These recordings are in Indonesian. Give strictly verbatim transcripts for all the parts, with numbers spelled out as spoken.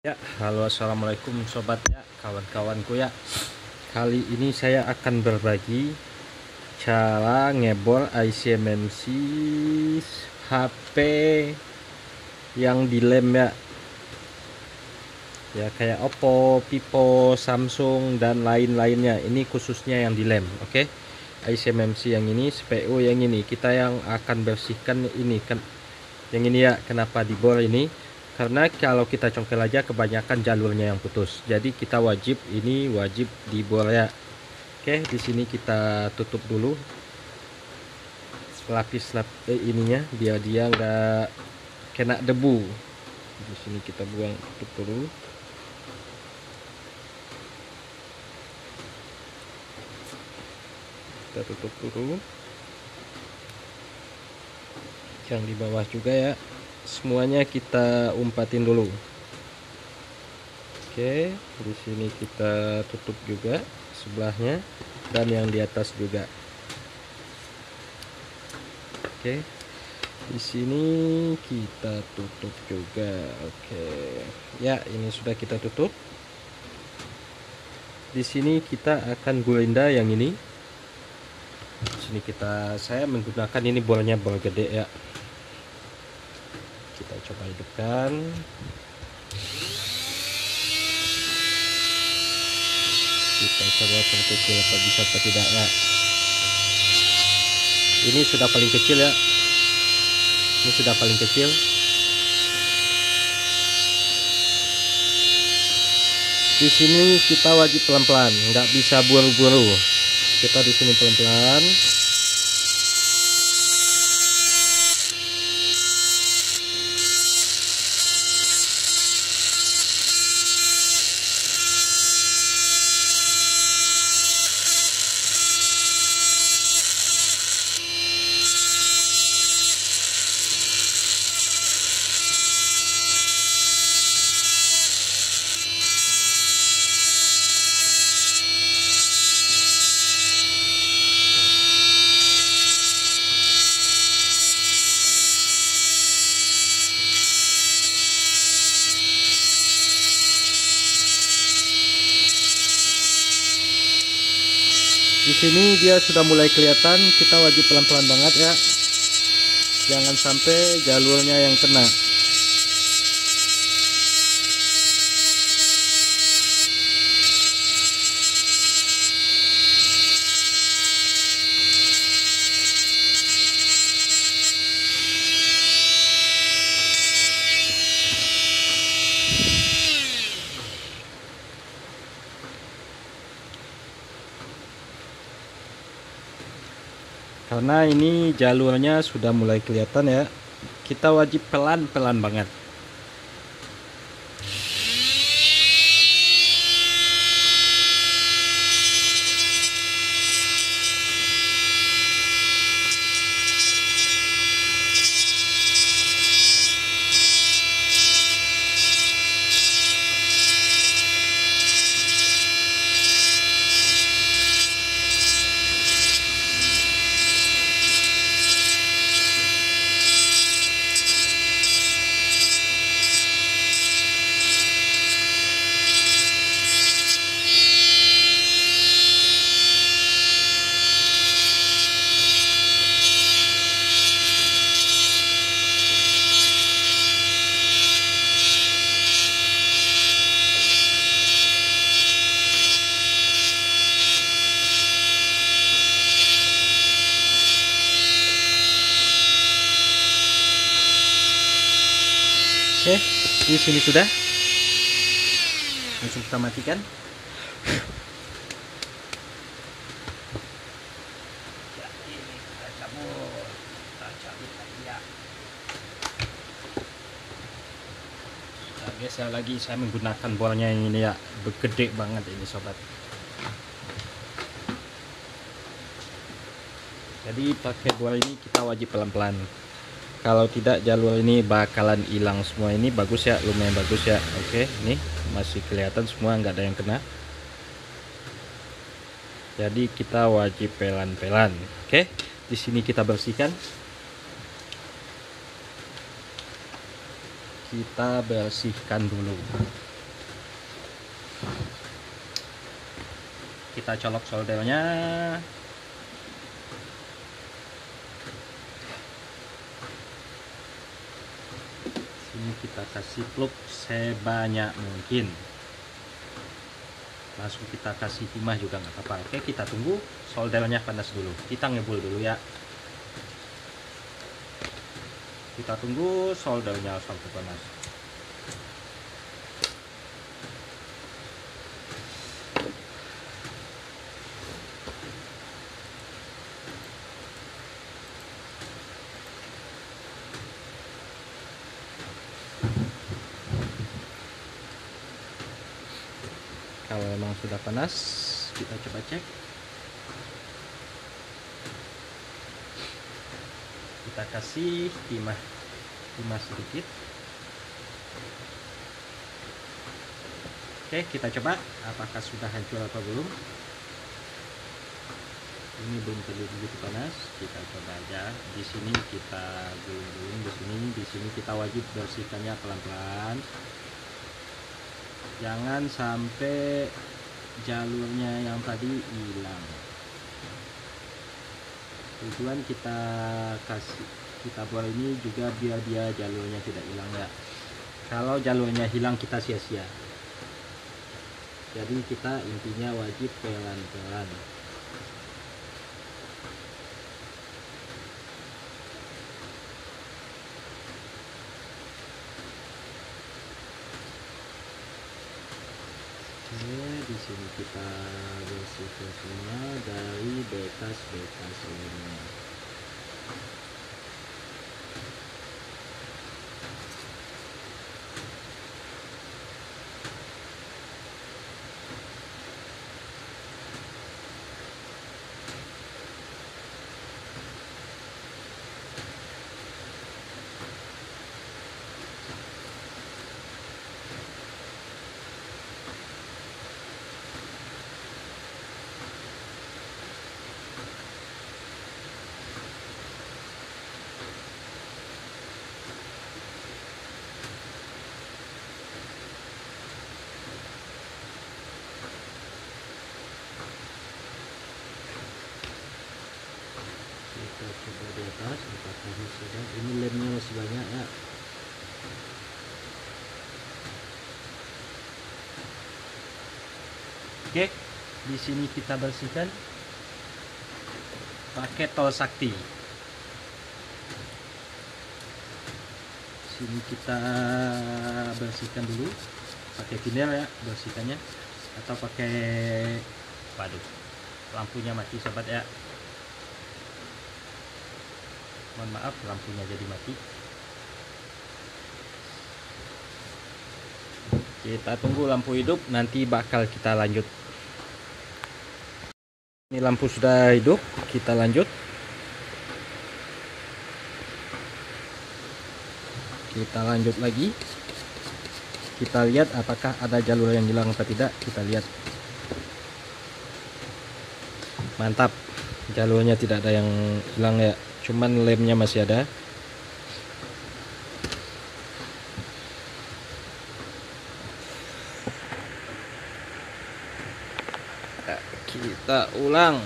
Ya, halo assalamualaikum sobat ya, kawan-kawanku ya. Kali ini saya akan berbagi cara ngebor I C M M C H P yang dilem ya. Ya kayak Oppo, Vivo, Samsung dan lain-lainnya. Ini khususnya yang dilem, oke? I C M M C yang ini, C P U yang ini. Kita yang akan bersihkan ini kan. Yang ini ya, kenapa dibor ini? Karena kalau kita congkel aja kebanyakan jalurnya yang putus. Jadi kita wajib ini wajib dibor ya. Oke, di sini kita tutup dulu lapis lapis eh, ininya biar dia nggak kena debu. Di sini kita buang, tutup dulu. Kita tutup dulu. Yang di bawah juga ya. Semuanya kita umpatin dulu. Oke, di sini kita tutup juga sebelahnya dan yang di atas juga. Oke, di sini kita tutup juga. Oke, ya ini sudah kita tutup. Di sini kita akan gulinda yang ini. Di sini kita saya menggunakan ini bolanya bol gede ya. Kita coba hidupkan. Kita coba perkecil apa bisa atau tidak ya. Ini sudah paling kecil ya. Ini sudah paling kecil. Di sini kita wajib pelan-pelan, nggak bisa buru-buru. Kita di sini pelan-pelan. Di sini dia sudah mulai kelihatan, kita wajib pelan-pelan banget ya. Jangan sampai jalurnya yang kena. Karena ini jalurnya sudah mulai kelihatan ya, kita wajib pelan-pelan banget. Oke, di sini sudah. Langsung kita matikan. Ya, ini kita cabut. Kita cabut lagi ya. Nah, biasa lagi saya menggunakan bolanya yang ini ya, gede banget ini sobat. Jadi pakai bola ini kita wajib pelan-pelan. Kalau tidak jalur ini bakalan hilang semua. Ini bagus ya, lumayan bagus ya. Oke, ini masih kelihatan semua, nggak ada yang kena. Jadi kita wajib pelan-pelan. Oke, di sini kita bersihkan. Kita bersihkan dulu. kita colok soldernya. Sini kita kasih plug sebanyak mungkin. Langsung kita kasih timah juga nggak apa-apa. Oke, kita tunggu soldernya panas dulu. Kita ngebul dulu ya. Kita tunggu soldernya sampai panas. Kalau memang sudah panas, kita coba cek. Kita kasih timah timah sedikit. Oke, kita coba apakah sudah hancur atau belum. Ini belum terlalu begitu panas. Kita coba aja. Di sini kita gulung-gulung di sini. Di sini kita wajib bersihkannya pelan-pelan. Jangan sampai jalurnya yang tadi hilang. Tujuan kita kasih kita buat ini juga biar dia jalurnya tidak hilang ya. Kalau jalurnya hilang kita sia-sia. Jadi kita intinya wajib pelan-pelan. Oke, di sini kita bersihkan semua dari bekas-bekas lemnya. Kita coba di atas apakah sudah. Ini lemnya masih banyak ya. Oke, di sini kita bersihkan pakai tol sakti. Sini kita bersihkan dulu pakai thinner ya, bersihkannya, atau pakai, waduh, lampunya mati sobat ya. Mohon maaf, lampunya jadi mati. Kita tunggu lampu hidup, nanti bakal kita lanjut. Ini lampu sudah hidup, kita lanjut. Kita lanjut lagi. Kita lihat apakah ada jalur yang hilang atau tidak. Kita lihat. Mantap, jalurnya tidak ada yang hilang ya. Cuman lemnya masih ada. Kita ulang.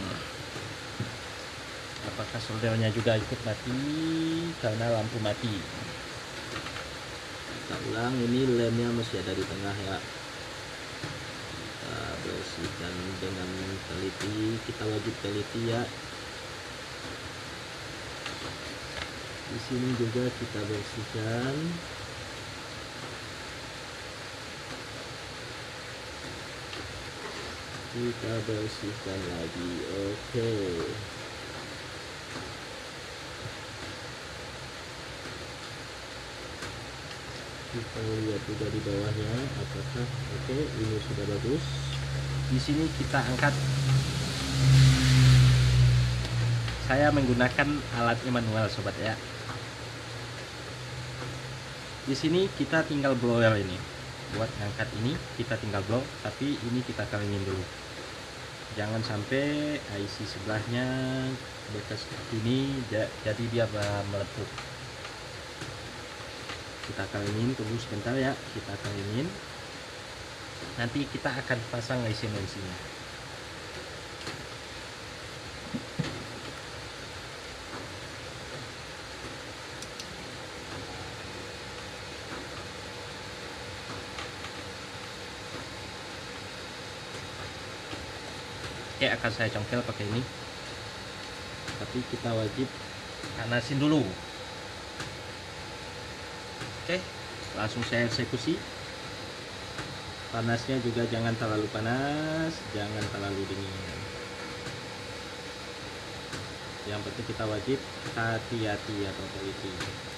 Apakah soldernya juga ikut mati karena lampu mati? Kita ulang. Ini lemnya masih ada di tengah ya. Kita bersihkan dengan teliti. Kita wajib teliti ya. Di sini juga kita bersihkan. Kita bersihkan lagi. Oke. Kita lihat juga di bawahnya apakah oke. Ini sudah bagus. Di sini kita angkat. Saya menggunakan alatnya manual sobat ya. Di sini kita tinggal blower ini. Buat ngangkat ini kita tinggal blow, tapi ini kita keringin dulu. Jangan sampai I C sebelahnya bekas ini jadi dia melepuh. Kita keringin, tunggu sebentar ya, kita keringin. Nanti kita akan pasang I C M M C-nya. Oke, akan saya congkel pakai ini, tapi kita wajib panasin dulu. Oke, langsung saya eksekusi. Panasnya juga jangan terlalu panas, jangan terlalu dingin. Yang penting kita wajib hati-hati atau teliti.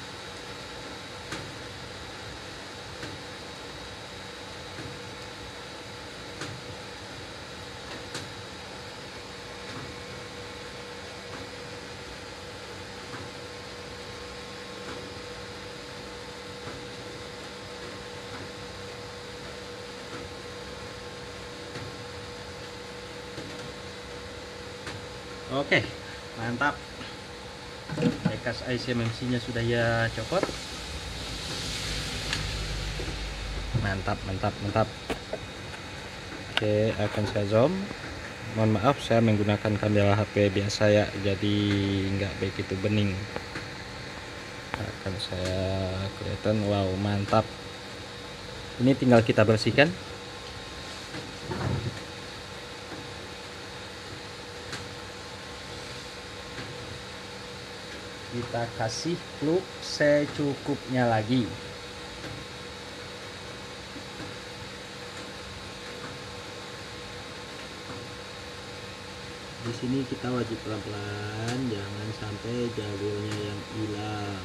Oke, mantap. Bekas I C M M C nya sudah ya copot. Mantap, mantap, mantap. Oke, akan saya zoom. Mohon maaf, saya menggunakan kamera H P biasa ya, jadi nggak begitu bening. Akan saya kelihatan. Wow, mantap. Ini tinggal kita bersihkan. Kita kasih plug secukupnya lagi. Di sini kita wajib pelan-pelan, jangan sampai jalurnya yang hilang.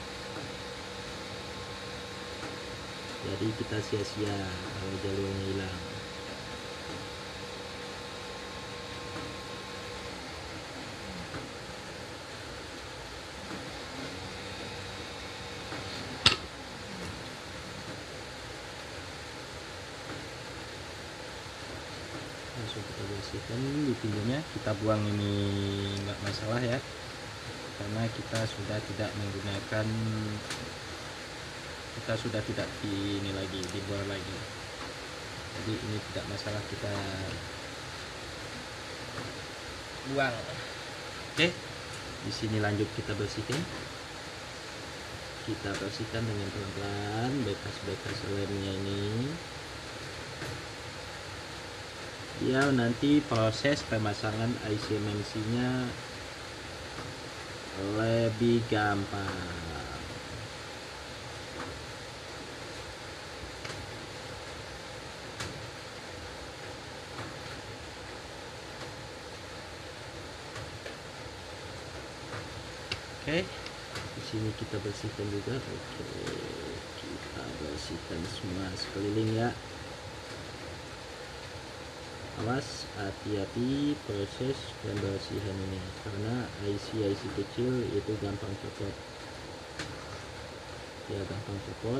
Jadi kita sia-sia kalau jalurnya hilang. Langsung kita bersihkan di pinggirnya, kita buang, ini nggak masalah ya, karena kita sudah tidak menggunakan, kita sudah tidak di ini lagi, dibor lagi, jadi ini tidak masalah, kita buang. Oke, di sini lanjut kita bersihkan, kita bersihkan dengan pelan-pelan bekas-bekas lemnya ini. Ya, nanti proses pemasangan I C M M C nya lebih gampang. Oke, di sini kita bersihkan juga. Oke, kita bersihkan semua sekeliling ya. Awas, hati-hati proses pembersihan ini, karena I C I C kecil itu gampang copot ya, gampang copot.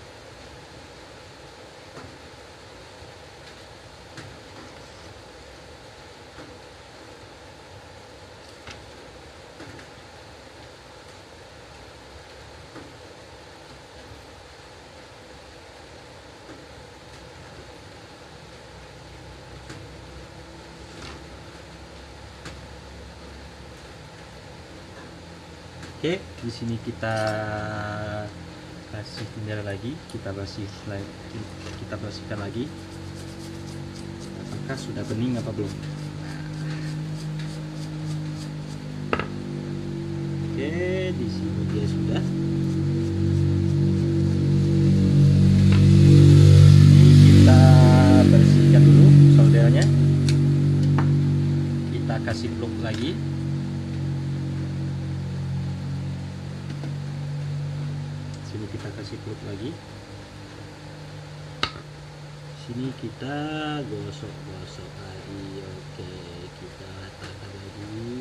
Oke, di sini kita kasih tinggal lagi, kita bersih kita bersihkan lagi. Apakah sudah bening apa belum? Oke, di sini dia sudah. Ini kita bersihkan dulu soldernya. Kita kasih plug lagi. Sini kita kasih plug lagi. Sini kita gosok-gosok lagi. Oke, kita ratakan lagi.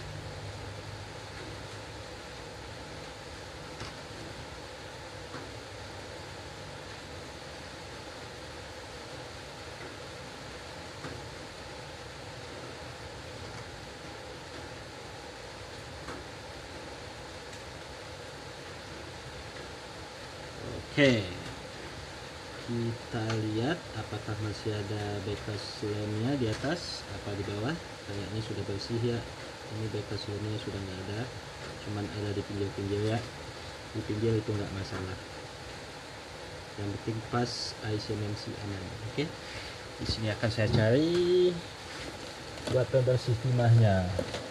Oke, kita lihat apakah masih ada bekas lemnya di atas apa di bawah. Kayaknya sudah bersih ya. Ini bekas lemnya sudah nggak ada, cuman ada di pinggir-pinggir ya. Di pinggir itu nggak masalah, yang penting pas I C M M C aman. Oke, di sini akan saya cari. buat pembersih timahnya.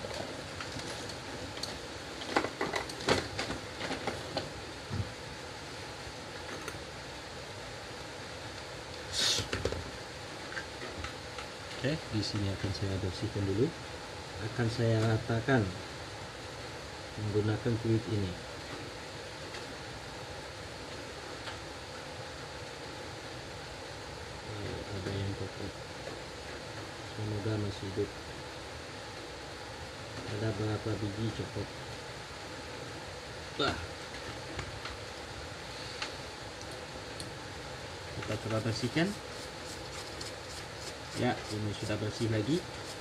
Oke, di sini akan saya bersihkan dulu. Akan saya ratakan menggunakan fluid ini. Oh, ada yang kotor. Semoga masih hidup. Ada berapa biji copot? Wah. Kita coba bersihkan. Ya, ini sudah bersih lagi.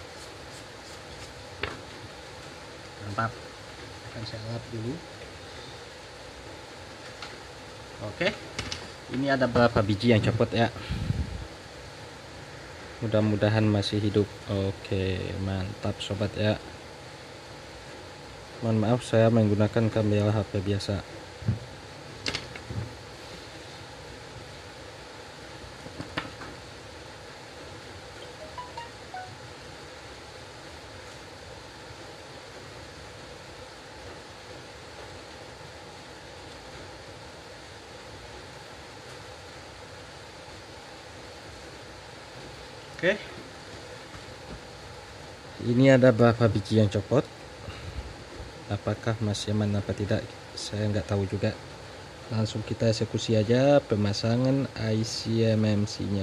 Mantap. Akan saya lap dulu. Oke. Ini ada berapa biji yang copot ya? Mudah-mudahan masih hidup. Oke, mantap sobat ya. Mohon maaf saya menggunakan kamera H P biasa. Oke. Ini ada berapa biji yang copot? Apakah masih aman apa tidak? Saya nggak tahu juga. Langsung kita eksekusi aja pemasangan I C M M C-nya.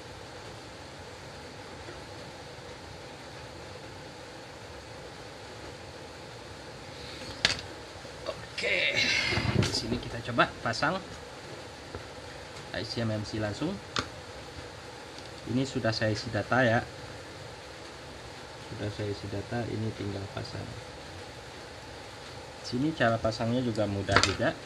Oke. Di sini kita coba pasang I C M M C langsung. Ini sudah saya isi data ya. Sudah saya isi data, ini tinggal pasang. Sini cara pasangnya juga mudah juga.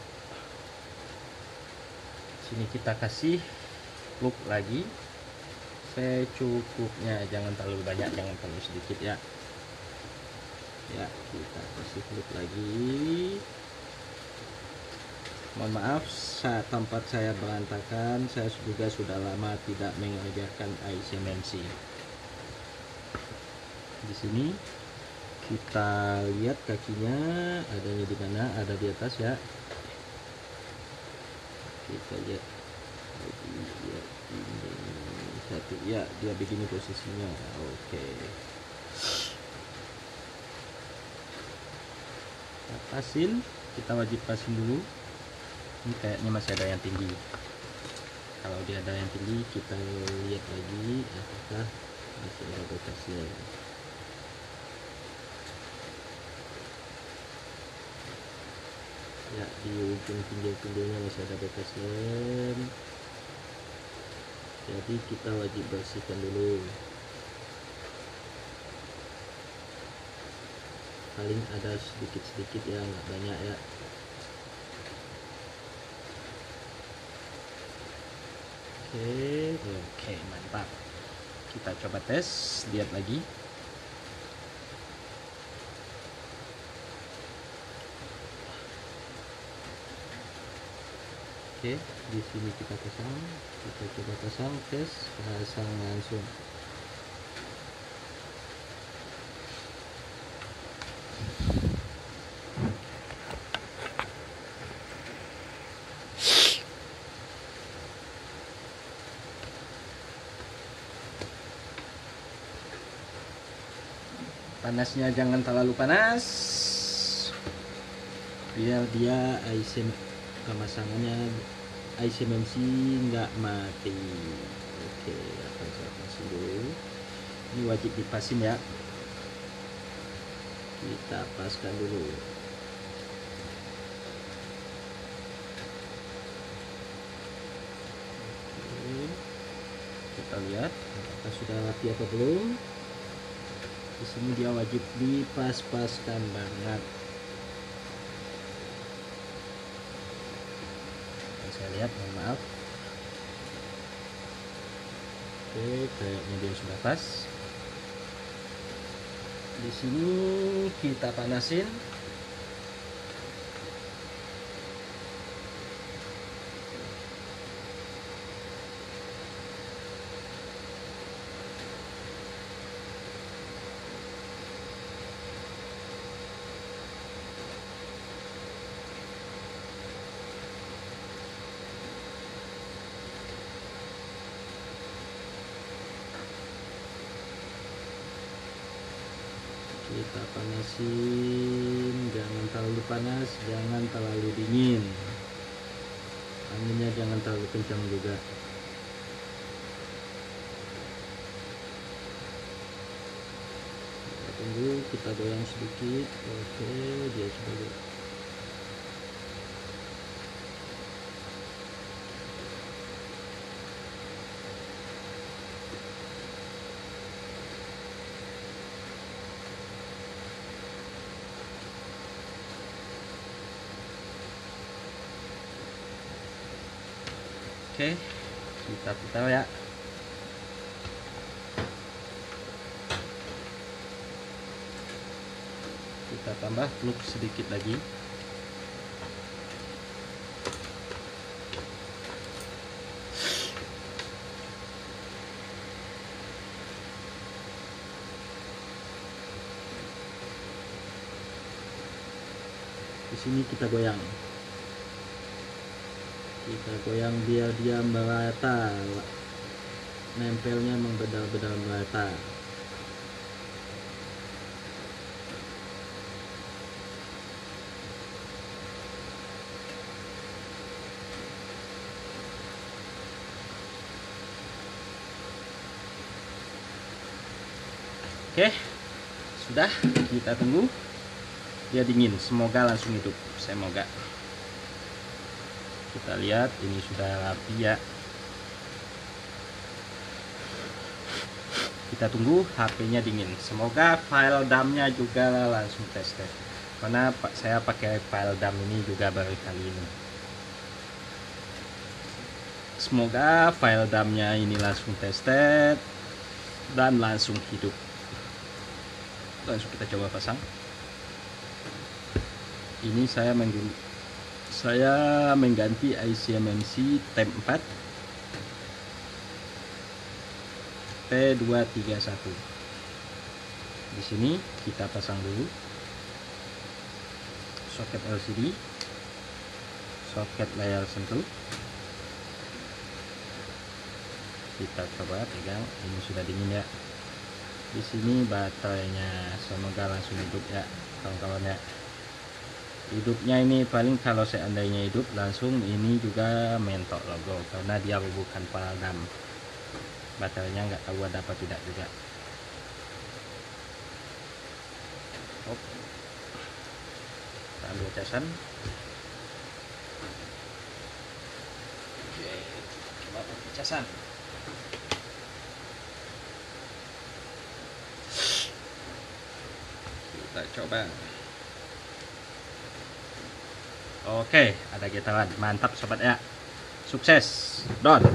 Sini kita kasih plug lagi secukupnya, jangan terlalu banyak, jangan terlalu sedikit ya. Ya, kita kasih plug lagi. Mohon maaf, saat tempat saya berantakan, saya juga sudah lama tidak mengajarkan I C M M C. Di sini kita lihat kakinya adanya di mana, ada di atas ya. Kita lihat ya, ini satu ya, dia begini posisinya. Oke, kita pasin, kita wajib pasin dulu. Ini kayaknya masih ada yang tinggi. Kalau dia ada yang tinggi, kita lihat lagi apakah masih ada bekasnya. Ya, di ujung pinggir-pinggirnya masih ada bekasnya. Jadi kita wajib bersihkan dulu. Paling ada sedikit-sedikit ya, nggak banyak ya. Oke, oke, mantap. Kita coba tes, lihat lagi. Oke, di sini kita pasang, kita coba pasang, tes, pasang langsung. Panasnya jangan terlalu panas, biar dia I C M pemasangannya I C M M C nggak mati. Oke, akan saya pasin dulu. Ini wajib dipasin ya. Kita paskan dulu. Oke, kita lihat apakah sudah rapi atau belum. Di sini dia wajib dipas-paskan banget. Dan saya lihat, mohon maaf. Oke, kayaknya dia sudah pas. Di sini kita panasin. kita panasin, jangan terlalu panas, jangan terlalu dingin, anginnya jangan terlalu kencang juga. Kita tunggu, kita goyang sedikit. Oke, dia sudah goyang. Oke, kita putar ya. Kita tambah telur sedikit lagi. Di sini kita goyang. Kita goyang biar dia merata, nempelnya memang benar-benar merata. Oke, sudah, kita tunggu dia dingin, semoga langsung hidup, semoga. Kita lihat ini sudah rapi ya. Kita tunggu H P-nya dingin. Semoga file dump-nya juga langsung tested. Karena saya pakai file dump ini juga baru kali ini. Semoga file dump-nya ini langsung tested dan langsung hidup. Langsung kita coba pasang. Ini saya menggunakan Saya mengganti I C M M C Temp empat P dua tiga satu. Di sini kita pasang dulu soket L C D, soket layar sentuh. Kita coba pegang, ini sudah dingin ya. Di sini baterainya, semoga langsung hidup ya kawan-kawan ya. Hidupnya ini paling kalau seandainya hidup langsung ini juga mentok logo karena dia bukan file dump. Baterainya nggak tahu ada apa tidak juga. Hop. Kita ambil casan. Oke, coba pakai casan. Kita coba. Oke, ada getaran, mantap sobat ya, sukses, done.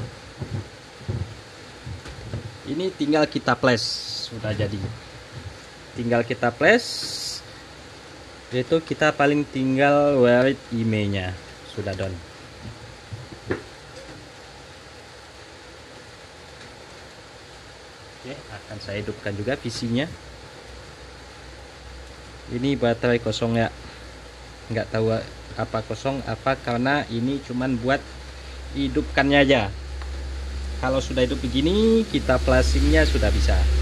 Ini tinggal kita flash, sudah jadi. Tinggal kita flash, itu kita paling tinggal write emailnya, sudah done. Oke, akan saya hidupkan juga P C-nya. Ini baterai kosong ya, nggak tahu apa kosong apa karena ini cuman buat hidupkannya aja. Kalau sudah hidup begini kita flashingnya sudah bisa.